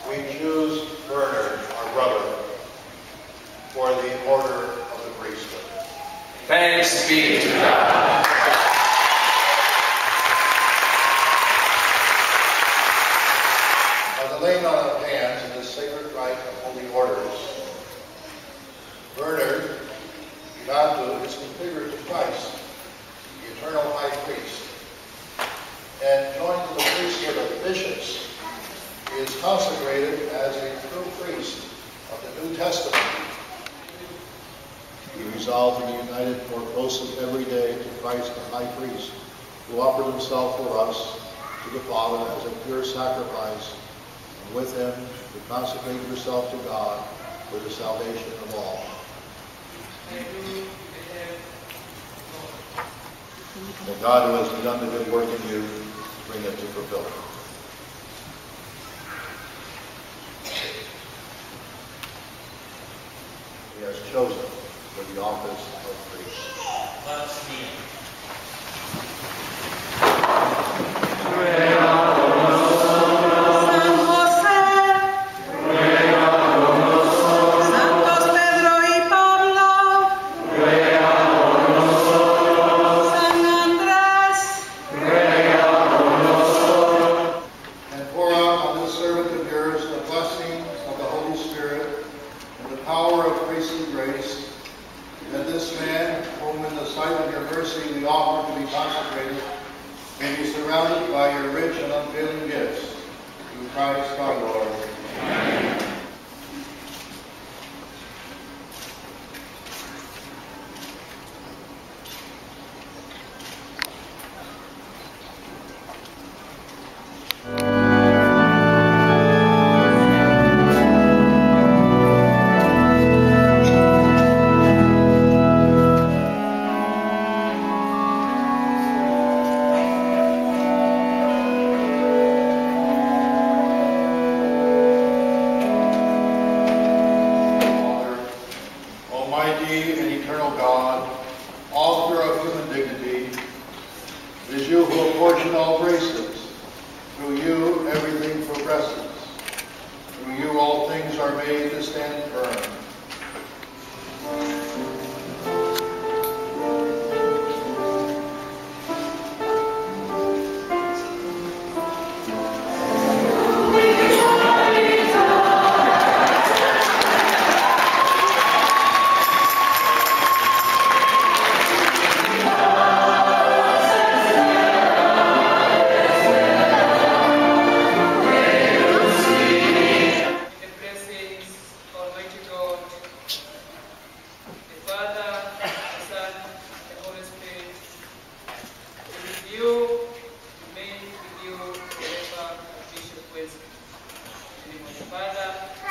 we choose Bernard, our brother, for the order of the priesthood. Thanks be to God. By the laying on of hands in this sacred rite of holy orders, Bernard Iratu is configured to Christ, the eternal high priest, and joined to the priesthood of bishops. He is consecrated as a true priest of the New Testament. He resolved to be united more closely every day to Christ the high priest, who offered himself for us to the Father as a pure sacrifice, and with him to consecrate yourself to God for the salvation of all. May God, who has begun the good work in you, bring it to fulfillment. He has chosen for the office of priest. Let us kneel. Father,